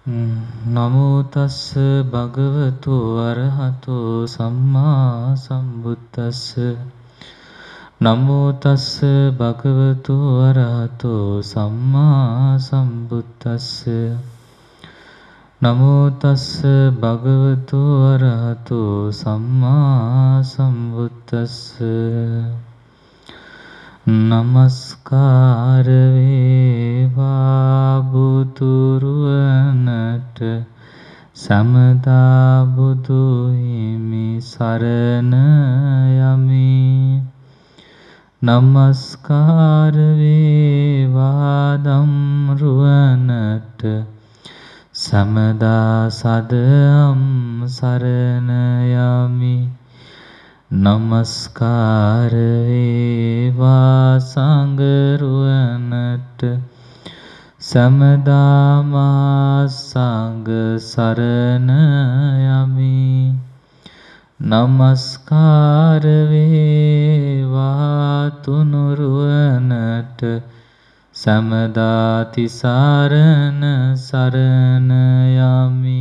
නමෝ තස්ස භගවතු අරහතෝ සම්මා සම්බුද්දස්ස නමෝ තස්ස භගවතු අරහතෝ සම්මා සම්බුද්දස්ස නමෝ තස්ස භගවතු අරහතෝ සම්මා සම්බුද්දස්ස නමස්කාර වේවා බුදුරුවනට සමදා බුදු හිමි සරණ යමි. නමස්කාර වේවා ධම්රුවනට සමදා සදම් සරණ යමි. නමස්කාර වේවා සංඝරුවනට සමදා මහා සංඝ සරණ යමි. නමස්කාර වේවා තුනුරුවනට සමදා තිසරණ සරණ යමි.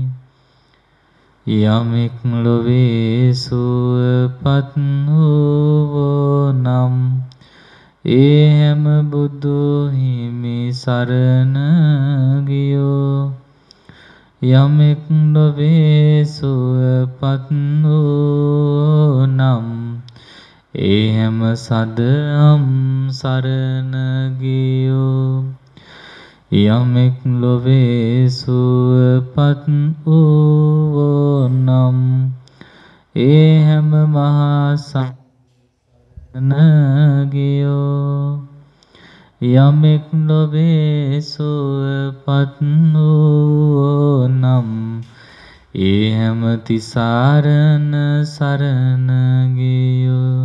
යමෙක් ලොවේ සුවපත් වූවෝ නම් ඒ හැම බුදු හිමි සරණ ගියෝ. යමෙක් ලොවේ සුවපත් වූවෝ නම් ඒ හැම සදම් සරණ ගියෝ. යමෙක් ලොවේ සුවපත් වූවෝ නම් ඒ හැම මහා සරණ ගියෝ. යමෙක් ලොවේ සුවපත් වූවෝ නම් ඒ හැම තිසරණ සරණ ගියෝ.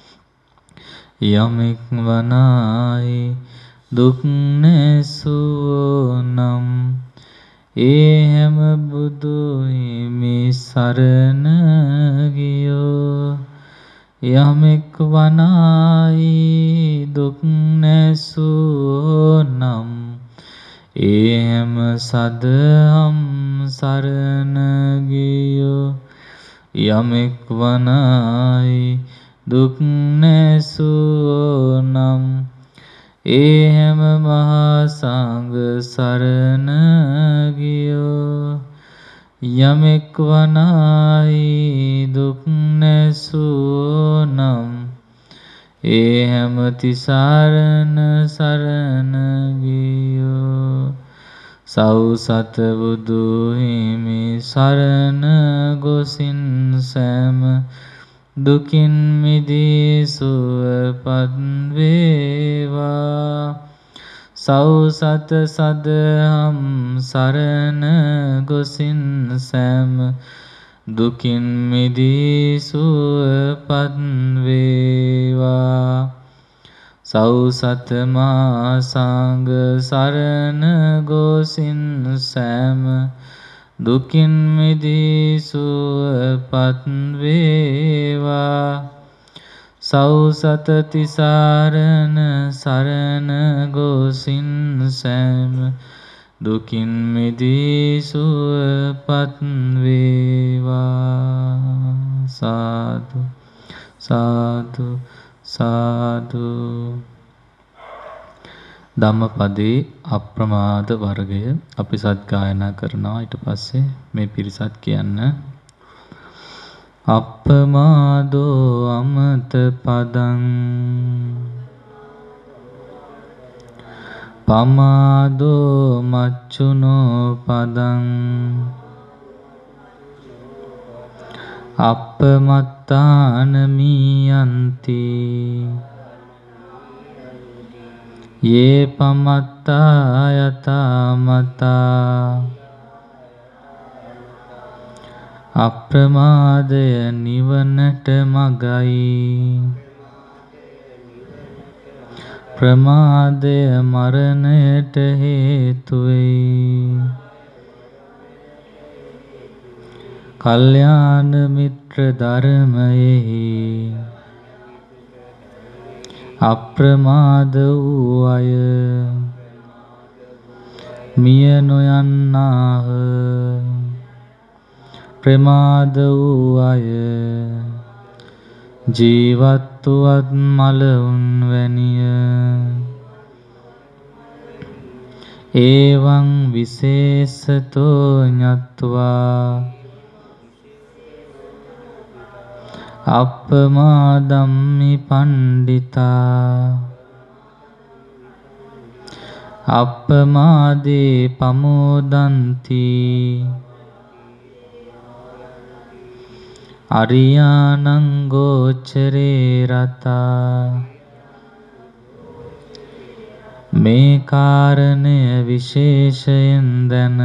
යමෙක් වනාහි දුක් නැසුවෝ නම් ඒ හැම බුදු හිමි සරණ ගියෝ. යමෙක් වනාහි දුක් නැසුවෝ නම් ඒ හැම සදම් සරණ ගියෝ. යමෙක් වනාහි දුක් නැසුවෝ නම් ඒ හැම මහා සංඝ සරණ ගියෝ. යමෙක් වනාහි දුක් නැසුවෝ නම් ඒ හැම තිසරණ සරණ ගියෝ. සව්සත බුදු හිමි සරණ ගොසින් සෑම දුකින් මිදී සුවපත් වේවා. සව්සත සදහම් සරණ ගොසින් සෑම දුකින් මිදී සුවපත් වේවා. සව්සත මහා සංඝ සරණ ගොසින් සෑම දුකින් මිදී සුවපත් වේවා. සව්සත තිසරණ සරණ ගොසින් සෑම දුකින් මිදී සුවපත් වේවා. සාදු සාදු සාදු. ධම්මපදේ අප්‍රමාද වර්ගය අපි සත්ගායනා කරනවා. ඊට පස්සේ මේ පිරිසත් කියන්න. අප්පමාදෝ අමත පදං පමාදෝ මච්චුනෝ පදං අප්පමත්තාන මීයන්ති යේ පමත්තා යතා මතා. අප්‍රමාදය නිවනට මගයි. ප්‍රමාදය මරණයට හේතු වෙයි. කල්යාණ මිත්‍ර ධර්මයෙහි අප්‍රමාද වූ අය මිය නොයන්නාහ. ප්‍රමාද වූ අය ජීවත් වුවත් මලවුන් වැනිය. ඒවං විශේෂතෝ ඤත්වා අප්පමාදම්මි පණ්ඩිතා. අප්පමාදේ පමෝදන්ති අරියානං ගෝචරේ රතා. මේ කාරණය විශේෂයෙන් දැන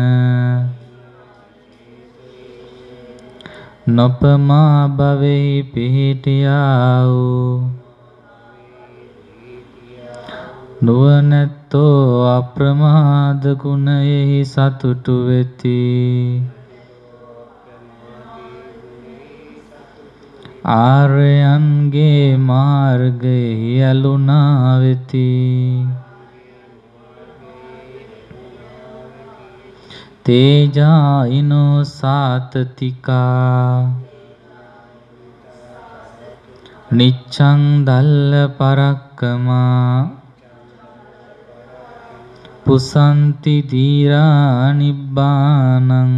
නොපමා භවෙහි පිහිටියා වූ නුවණැත්තෝ අප්‍රමාද ගුණයෙහි සතුටු වෙති. ආර්යයන්ගේ මාර්ගයෙහි ඇලුනා වෙති. තේජායිනෝ සාතතිකා නිච්ඡං දල්ල පරක්කමා පුසන්ති දීරා නිබ්බානං.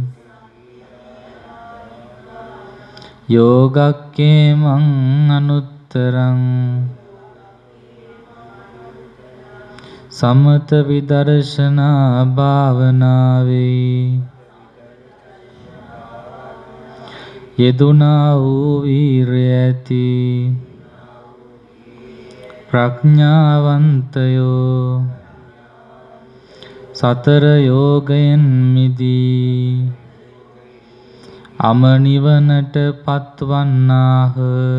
යෝගක්ඛේමං අනුත්තරං සමත විදර්ශනා භාවනාවේ යෙදුනා වූ වීර්ය ඇති ප්‍රඥාවන්තයෝ සතර යෝගයෙන් මිදී අමනිවනට පත්වන්නාහ.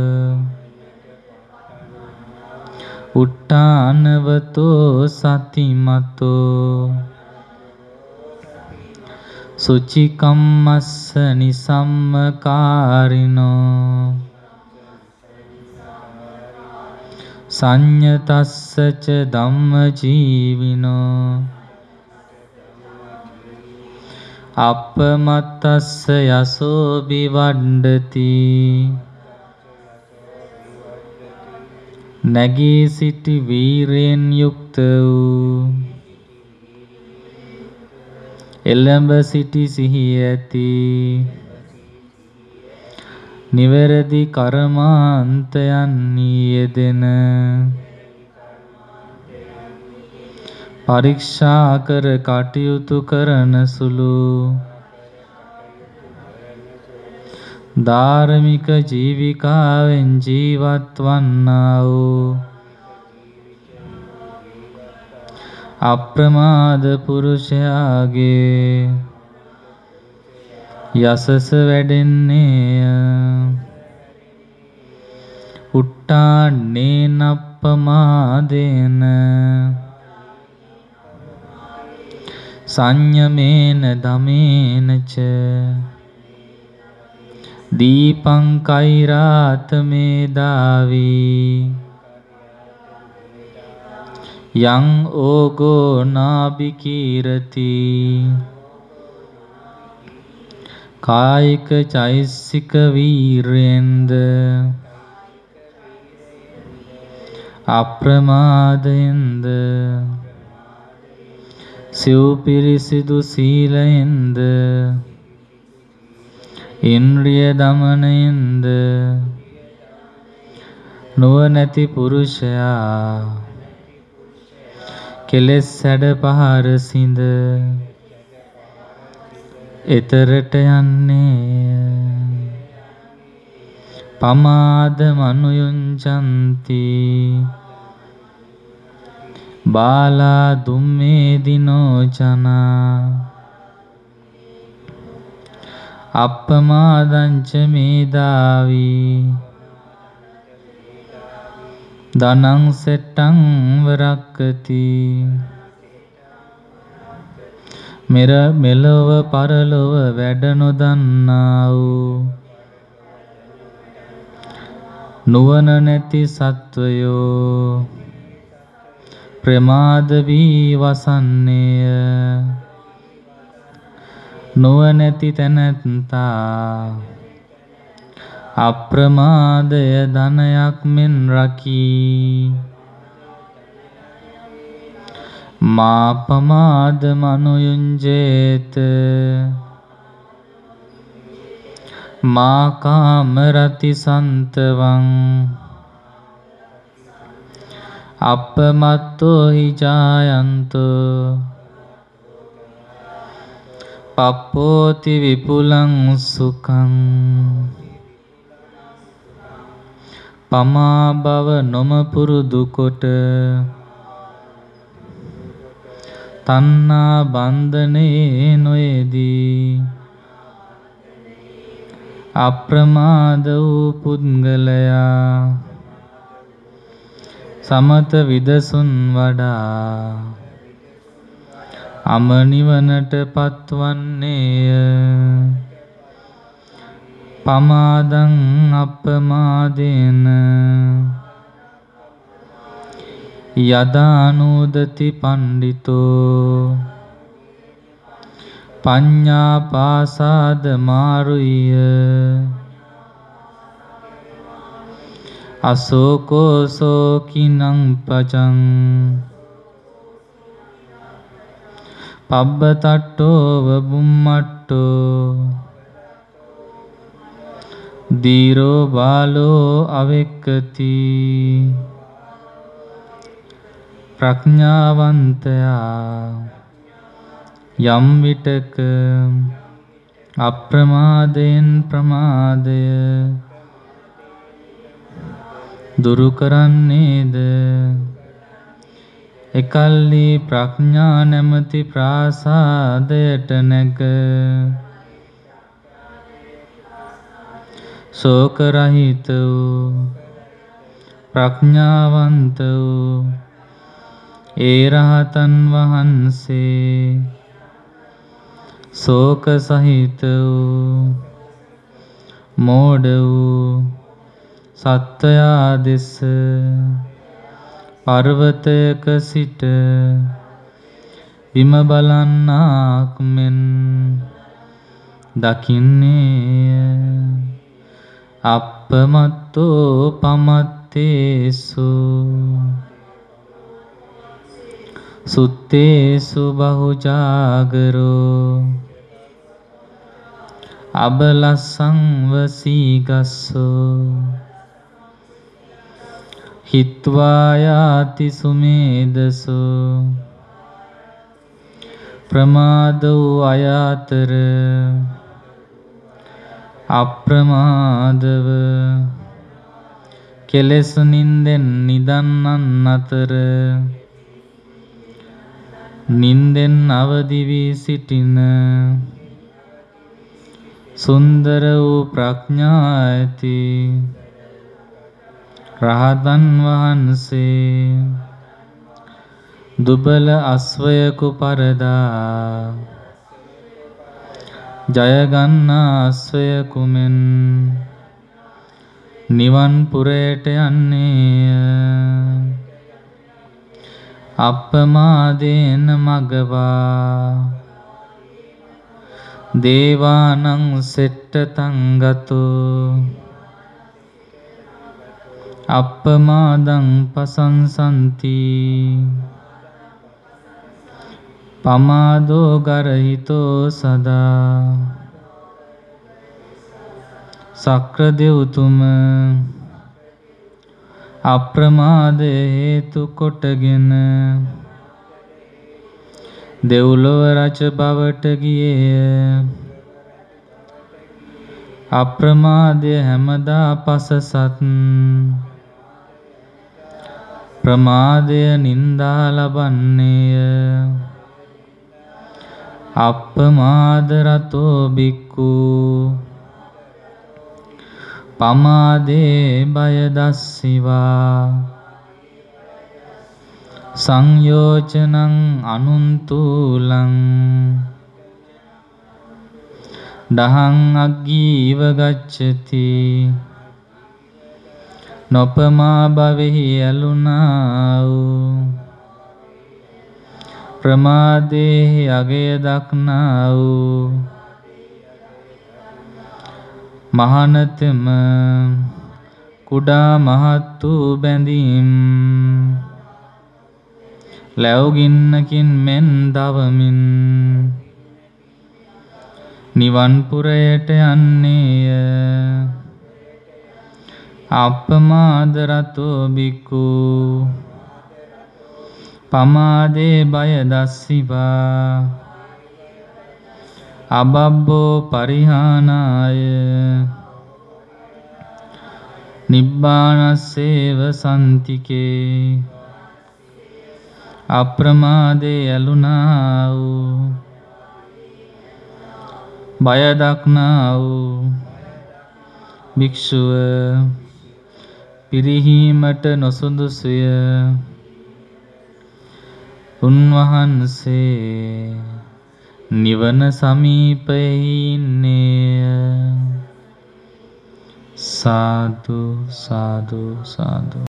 උට්ඨානවතෝ සතිමතෝ සුචිකම්මස්ස නිසම්මකාරිනෝ සංයතස්ස ච ධම්මජීවිනෝ අප්පමත්තස්ස යසෝ බිවණ්ඩති. නැගී සිටි වීරයෙන් යුක්ත වූ එළඹ සිටි සිහිය ඇති නිවැරදි කර්මාන්තයන්හි යෙදෙන පරීක්ෂා කර කටයුතු කරන සුළු ධාර්මික ජීවිකාවෙන් ජීවත් වන්නා වූ අප්‍රමාද පුරුෂයාගේ යසස වැඩෙන්නේය. උට්ඨානේන අප්පමාදේන සංයමේන දමේන ච දීපං කෛරාත මේදාවී යං ඕගෝ නාබිකීරති. කායික චෛසික වීරෙන්ද අප්‍රමාදයෙන්ද සිව් පිරිසිදු සීලයෙන්ද ඉන්ද්‍රිය දමනයෙන්ද නුවණැති පුරුෂයා කෙලෙස් සැඩ පහර සිඳ එතරට යන්නේය. පමාද මනුයුංචන්ති බාලා දුම්මේදිනෝ ජනා අප්පමාදංච මේදාවී ධනං සෙට්ටං වරක්කති. මෙලොව පරලොව වැඩ නොදන්නා වූ නුවණ නැති සත්වයෝ ප්‍රමාද වී වසන්නේය. නුවණැති තැනැත්තා අප්‍රමාදය ධනයක් මෙන් රකී. මා පමාද මනුයුංජේත මා කාම රති සන්තවං අපමත්තෝ හි ජායන්තෝ පප්පෝති විපුලං සුඛං. පමා බව නොම පුරුදු කොට තණ්හා බන්ධනේ නොයේදී. අප්‍රමාද වූ පුද්ගලයා සමත විදසුන් වඩා අමනිවනට පත්වන්නේය. පමාදං අප්‍රමාදේන යදානෝදති පණ්ඩිතෝ පඤ්ඤා පාසාද මාරුය. අසෝකෝ සෝකිනං පජං පබ්බතට්ඨෝව බුම්මට්ඨෝ දීරෝ බාලෝ අවෙක්කති. ප්‍රඥාවන්තයා යම් විටක අප්‍රමාදයෙන් ප්‍රමාදය දුරු කරන්නේද එකල්හි ප්‍රඥා නැමැති ප්‍රාසාදයට නැග ශෝක රහිත වූ ප්‍රඥාවන්ත වූ ඒ රහතන් වහන්සේ ශෝක සහිත වූ මෝඩ වූ සත්වයා දෙස පර්වතයක සිට බිම බලන්නාක් මෙන් දකින්නේය. අප්පමත්තෝ පමත්තේසු සුත්තේසු බහුජාගරෝ අබලස්සං වසීගස්සෝ හිත්වා යාති සුමේදසෝ. ප්‍රමාද වූ අය අතර අප්‍රමාදව කෙලෙස් නින්දෙන් නිදන්නන් අතර නින්දෙන් අවදි වී සිටින සුන්දර වූ ප්‍රඥා ඇති රහතන් වහන්සේ දුබල අස්වයකු පරදා ජයගන්නා අස්වයකු මෙන් නිවන් පුරයට යන්නේය. අප්පමාදේන මගවා දේවානං සෙට්ටතං ගතෝ අප්පමාදං පසංසන්ති. පමාදෝ ගරහිතෝ සදා. සක්‍රදෙව්තුම අප්‍රමාදය හේතු කොටගෙන දෙව්ලොව රජ බවට ගියේය. අප්‍රමාදය හැමදා පසසත් ප්‍රමාදය නින්දා ලබන්නේය. අප්පමාද රතෝ බික්ඛු පමාදේ බය දස්සිවා සංයෝජනං අනුන්තුලං දහං අග්ගීව ගච්ඡති. නොපමා භවෙහි ඇලුනා වූ ප්‍රමාදයේ අගය දක්නා වූ මහානතම කුඩා මහත් වූ බැඳීම් ලැබුගින්නකින් මෙන් දවමින් නිවන් පුරයට යන්නේය. අප්පමාද රතෝ බික්ඛු පමාදේ බය දස්සිවා අබබ්බෝ පරිහානාය නිබ්බානස්සේව සන්තිකේ අප්‍රමාදේ ඇලුනා වූ බය දක්නා වූ භික්ෂුව පිරිහීමට නොසුදුසුය. උන්වහන්සේ නිවන සමීපයෙහි ඉන්නේය. සාදු සාදු සාදු.